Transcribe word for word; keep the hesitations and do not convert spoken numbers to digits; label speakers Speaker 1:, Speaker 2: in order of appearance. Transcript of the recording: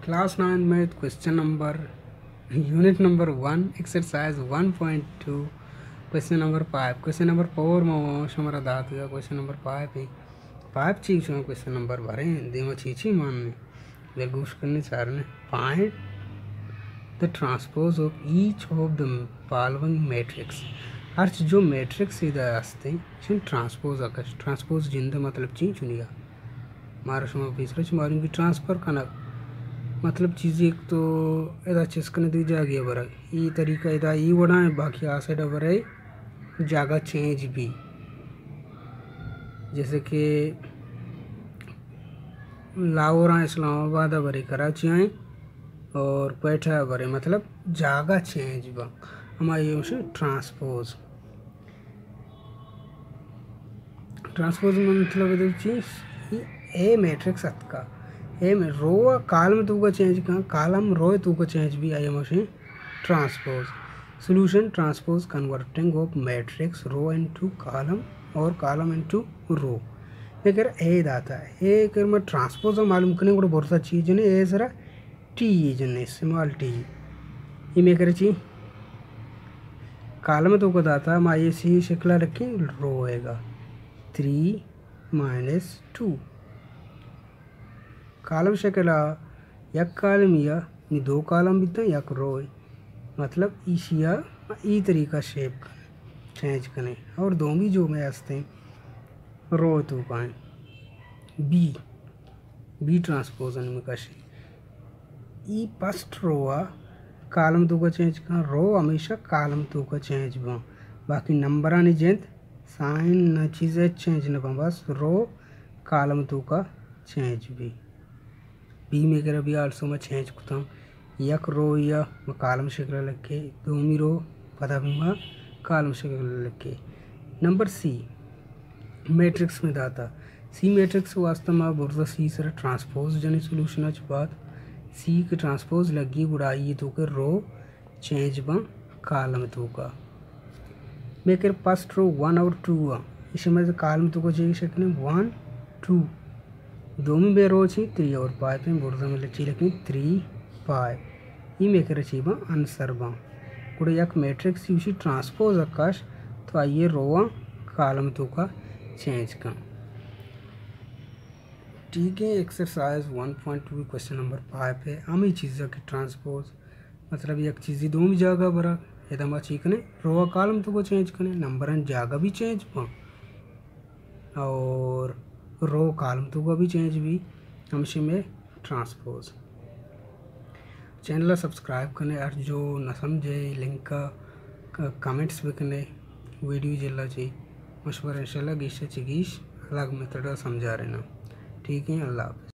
Speaker 1: Class nine में question number unit number one exercise one point two question number five question number four में हमारा दात का question number five है five चीज क्वेश्चन नंबर भरे दिमा चीची मानने बेगूश करने चारने find the transpose of each of the following matrix हर जो मैट्रिक्स इधर आस्ते ट्रांसपोज आकाश ट्रांसपोज जिंदा मतलब चीज चुनिया मारा समय रिसर्च मारूंगी ट्रांसफर करना मतलब चीज़ एक तो इधर चिस्कने दी जागी बरा ये तरीका इधर ये बना है बाकी आसाइड बरा जागा चेंज भी जैसे कि लाहौर इस्लामाबाद बरे कराची आए और पैठा बरे मतलब जागा चेंज बा हमारे ये ट्रांसपोज ट्रांसपोज मतलब इधर चीज ए मैट्रिक्स अतका ए में रो कालम तू का चेंज कहाँ कालम रो तू का चेंज भी आई मशीन transpose solution transpose converting of matrix row into column और कॉलम इनटू रो ये कर ए दाता है ए कर मैं ट्रांसपोज मालूम करने को बहुत सा चीज ने ए सरा टी जने स्मॉल टी ये में कर ची कॉलम तो को दाता मैं ये सी शिकला रखी रो होएगा थ्री माइनस टू कालम शक्ला एक कालम या दो कालम भी एक रो मतलब इसिया ई तरीका शेप चेंज करें और दो भी जो में आस्ते रो तो पाए बी बी ट्रांसपोजन में कशी ई फर्स्ट रो आ कालम तो का चेंज कर रो हमेशा कालम तो का चेंज बा बाकी नंबर आने जेंत साइन न चीज़ें चेंज न बा बस रो कालम तो का चेंज भी बी में कर भी आल्सो मैं चेंज करता हूँ एक रो या मैं कालम शक्ल लिखे दो मी रो पता भी मैं कालम शक्ल लिखे नंबर सी मैट्रिक्स में दाता सी मैट्रिक्स वास्तव में बोलता सी सर ट्रांसपोज जने सोल्यूशन आज बात सी के ट्रांसपोज लगी उड़ाई तो के रो चेंज बा कालम तो का मैं कर फर्स्ट रो वन और टू आ इसमें से कालम तो को चेंज शक्ल वन टू दो में बे रो छी थ्री और फाइव में बोर्ड में लची लेकिन थ्री फाइव ये में कर छी बा आंसर बा कुड़े एक मैट्रिक्स यूसी ट्रांसपोज आकाश तो आइए रोआ कॉलम तो का चेंज का ठीक है exercise one point two question number five है आम ही चीज़ की ट्रांसपोज मतलब एक चीज़ दो भी जागा बरा एकदम ठीक ने रोआ कॉलम तो को चेंज करें नंबर जागा भी चेंज बा और रो कॉलम तो का भी चेंज भी हमसे में ट्रांसपोज चैनल सब्सक्राइब करने और जो न समझे लिंक का कमेंट्स भी करने वीडियो जल्ला चाहिए मशवरा इंशाल्लाह गिश चिगीश अलग मेथड समझा रहे ना ठीक है अल्लाह हाफ़िज़।